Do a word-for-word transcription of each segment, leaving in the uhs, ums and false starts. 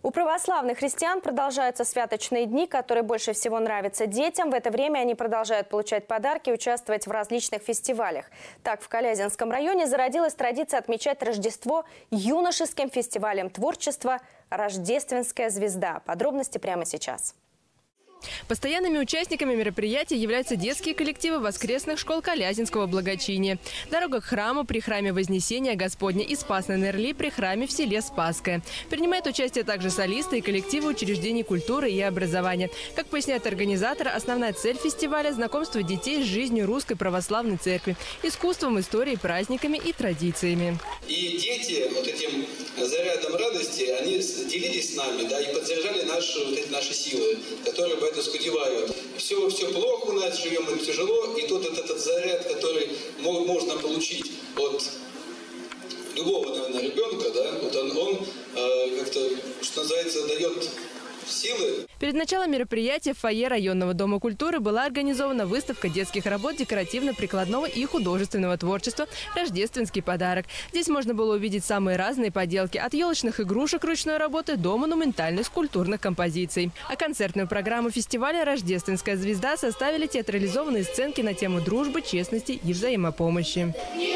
У православных христиан продолжаются святочные дни, которые больше всего нравятся детям. В это время они продолжают получать подарки и участвовать в различных фестивалях. Так, в Калязинском районе зародилась традиция отмечать Рождество юношеским фестивалем творчества «Рождественская звезда». Подробности прямо сейчас. Постоянными участниками мероприятия являются детские коллективы воскресных школ Калязинского благочиния. Дорога к храму при храме Вознесения Господня и Спас на Нерли при храме в селе Спасское. Принимают участие также солисты и коллективы учреждений культуры и образования. Как поясняет организатор, основная цель фестиваля – знакомство детей с жизнью Русской Православной Церкви, искусством, историей, праздниками и традициями. И дети вот этим зарядом радости, они делились с нами, да, и поддержали наши, вот эти наши силы, которые бы это скудевают. Все, все плохо у нас, живем им тяжело, и тут вот этот заряд, который можно получить от любого, наверное, ребенка, да, вот он, он э, как-то, что называется, дает силы. Перед началом мероприятия в фойе районного дома культуры была организована выставка детских работ декоративно-прикладного и художественного творчества «Рождественский подарок». Здесь можно было увидеть самые разные поделки – от елочных игрушек ручной работы до монументальных скульптурных композиций. А концертную программу фестиваля «Рождественская звезда» составили театрализованные сценки на тему дружбы, честности и взаимопомощи.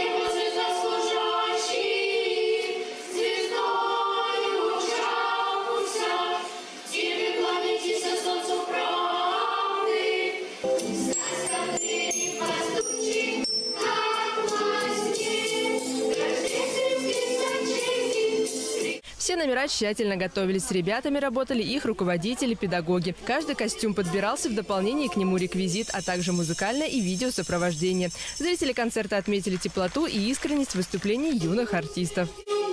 Все номера тщательно готовились. С ребятами работали их руководители, педагоги. Каждый костюм подбирался, в дополнение к нему реквизит, а также музыкальное и видеосопровождение. Зрители концерта отметили теплоту и искренность выступлений юных артистов.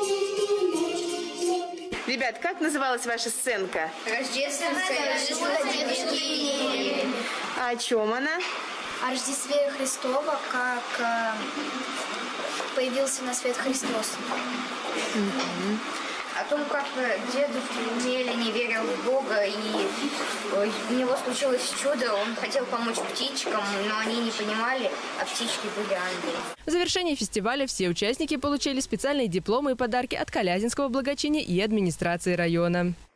Ребят, как называлась ваша сценка? Рождественская звезда. А о чем она? О Рождестве Христова, как э, появился на свет Христос. Mm-hmm. О том, как дедушка Емеля не верил в Бога, и у него случилось чудо, он хотел помочь птичкам, но они не понимали, а птички были ангелы. В завершении фестиваля все участники получили специальные дипломы и подарки от Калязинского благочиния и администрации района.